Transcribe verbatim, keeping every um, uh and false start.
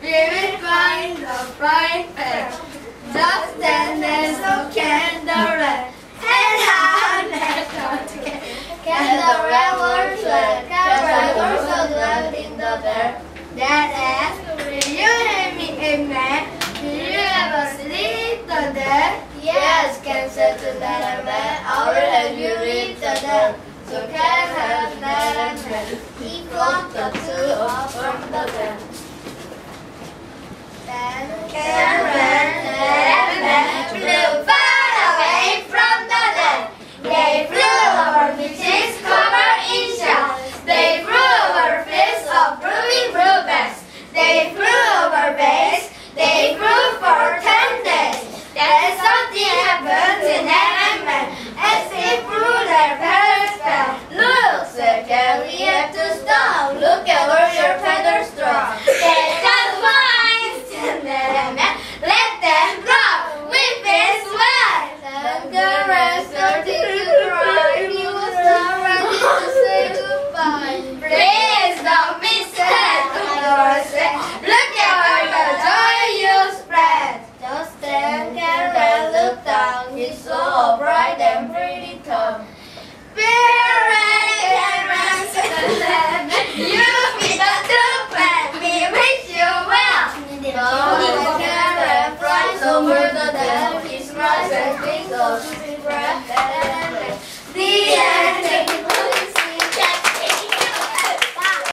we will find the bright pan. Just then there's no candlelight, and how let's go together. Candlelight was red, candlelight also dwelt in the bed. That asked, will you hear me, amen? Do you ever sleep the dead? Yes, can say to that man, I will help you reach the dead. So can have that man. He brought the two up from the bed. Then